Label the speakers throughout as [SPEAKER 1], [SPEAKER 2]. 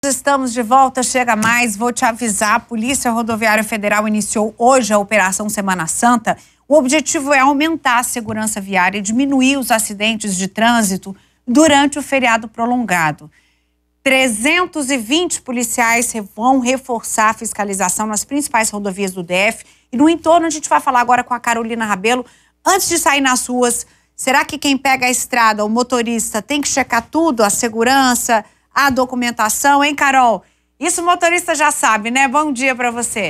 [SPEAKER 1] Estamos de volta, chega mais, vou te avisar, a Polícia Rodoviária Federal iniciou hoje a Operação Semana Santa. O objetivo é aumentar a segurança viária e diminuir os acidentes de trânsito durante o feriado prolongado. 320 policiais vão reforçar a fiscalização nas principais rodovias do DF. E no entorno a gente vai falar agora com a Carolina Rabelo. Antes de sair nas ruas, será que quem pega a estrada, o motorista, tem que checar tudo, a segurança, a documentação, hein, Carol? Isso o motorista já sabe, né? Bom dia para você.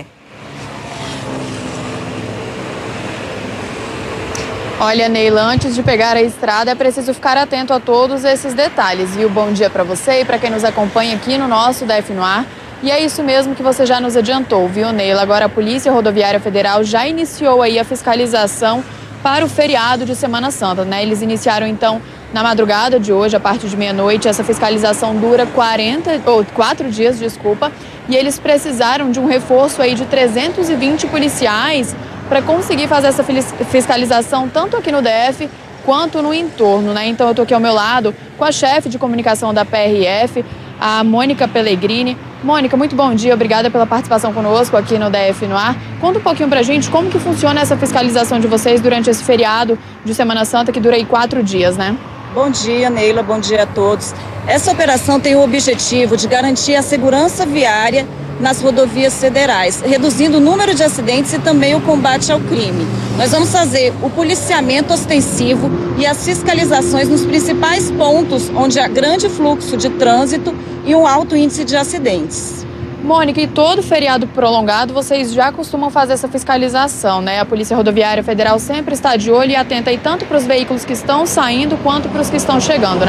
[SPEAKER 2] Olha, Neila, antes de pegar a estrada é preciso ficar atento a todos esses detalhes, viu? Bom dia para você e para quem nos acompanha aqui no nosso DF no Ar. E é isso mesmo que você já nos adiantou, viu, Neila? Agora a Polícia Rodoviária Federal já iniciou aí a fiscalização para o feriado de Semana Santa, né? Eles iniciaram, então, na madrugada de hoje, a partir de meia-noite. Essa fiscalização dura 4 dias, e eles precisaram de um reforço aí de 320 policiais para conseguir fazer essa fiscalização tanto aqui no DF quanto no entorno, né? Então eu estou aqui ao meu lado com a chefe de comunicação da PRF, a Mônica Pellegrini. Mônica, muito bom dia, obrigada pela participação conosco aqui no DF no Ar. Conta um pouquinho pra gente como que funciona essa fiscalização de vocês durante esse feriado de Semana Santa, que dura aí 4 dias, né?
[SPEAKER 3] Bom dia, Neila, bom dia a todos. Essa operação tem o objetivo de garantir a segurança viária nas rodovias federais, reduzindo o número de acidentes e também o combate ao crime. Nós vamos fazer o policiamento ostensivo e as fiscalizações nos principais pontos onde há grande fluxo de trânsito e um alto índice de acidentes.
[SPEAKER 2] Mônica, e todo feriado prolongado vocês já costumam fazer essa fiscalização, né? A Polícia Rodoviária Federal sempre está de olho e atenta aí tanto para os veículos que estão saindo quanto para os que estão chegando, né?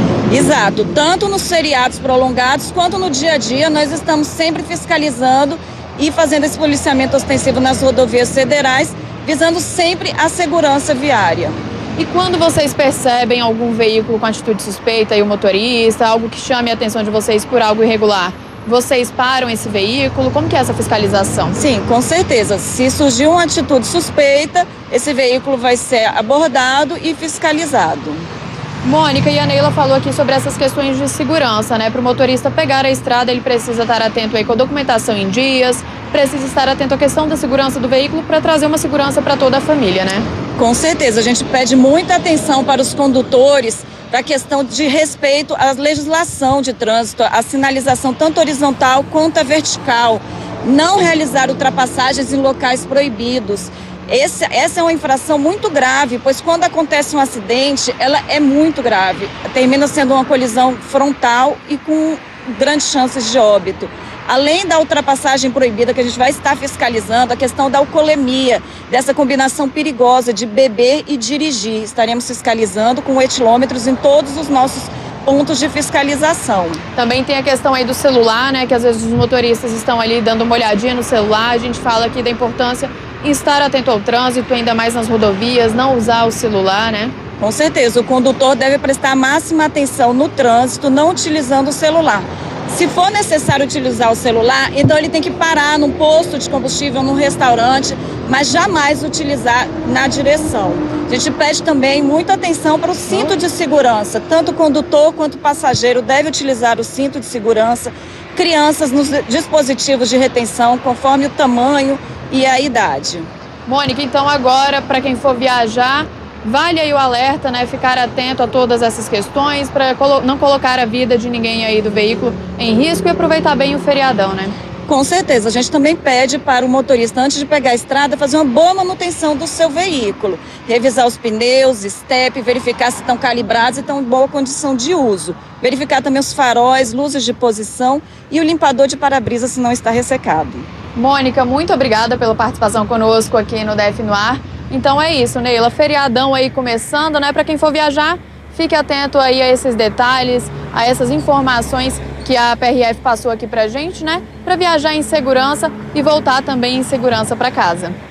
[SPEAKER 3] Exato, tanto nos feriados prolongados quanto no dia a dia nós estamos sempre fiscalizando e fazendo esse policiamento ostensivo nas rodovias federais, visando sempre a segurança viária.
[SPEAKER 2] E quando vocês percebem algum veículo com atitude suspeita e o motorista, algo que chame a atenção de vocês por algo irregular, vocês param esse veículo? Como que é essa fiscalização?
[SPEAKER 3] Sim, com certeza. Se surgir uma atitude suspeita, esse veículo vai ser abordado e fiscalizado.
[SPEAKER 2] Mônica, e a Neila falou aqui sobre essas questões de segurança, né? Para o motorista pegar a estrada, ele precisa estar atento aí com a documentação em dias, precisa estar atento à questão da segurança do veículo para trazer uma segurança para toda a família, né?
[SPEAKER 3] Com certeza, a gente pede muita atenção para os condutores para a questão de respeito à legislação de trânsito, a sinalização tanto horizontal quanto a vertical, não realizar ultrapassagens em locais proibidos. Essa é uma infração muito grave, pois quando acontece um acidente, ela é muito grave. Termina sendo uma colisão frontal e com grandes chances de óbito. Além da ultrapassagem proibida, que a gente vai estar fiscalizando, a questão da alcoolemia, dessa combinação perigosa de beber e dirigir. Estaremos fiscalizando com etilômetros em todos os nossos pontos de fiscalização.
[SPEAKER 2] Também tem a questão aí do celular, né? Que às vezes os motoristas estão ali dando uma olhadinha no celular. A gente fala aqui da importância de estar atento ao trânsito, ainda mais nas rodovias, não usar o celular, né?
[SPEAKER 3] Com certeza, o condutor deve prestar máxima atenção no trânsito, não utilizando o celular. Se for necessário utilizar o celular, então ele tem que parar num posto de combustível, num restaurante, mas jamais utilizar na direção. A gente pede também muita atenção para o cinto de segurança. Tanto o condutor quanto o passageiro deve utilizar o cinto de segurança. Crianças nos dispositivos de retenção, conforme o tamanho e a idade.
[SPEAKER 2] Mônica, então agora, para quem for viajar, vale aí o alerta, né? Ficar atento a todas essas questões para não colocar a vida de ninguém aí do veículo em risco e aproveitar bem o feriadão, né?
[SPEAKER 3] Com certeza, a gente também pede para o motorista, antes de pegar a estrada, fazer uma boa manutenção do seu veículo. Revisar os pneus, estepe, verificar se estão calibrados e estão em boa condição de uso. Verificar também os faróis, luzes de posição e o limpador de para-brisa se não está ressecado.
[SPEAKER 2] Mônica, muito obrigada pela participação conosco aqui no DF no Ar. Então é isso, Neila, feriadão aí começando, né? Para quem for viajar, fique atento aí a esses detalhes, a essas informações que a PRF passou aqui pra gente, né? Para viajar em segurança e voltar também em segurança para casa.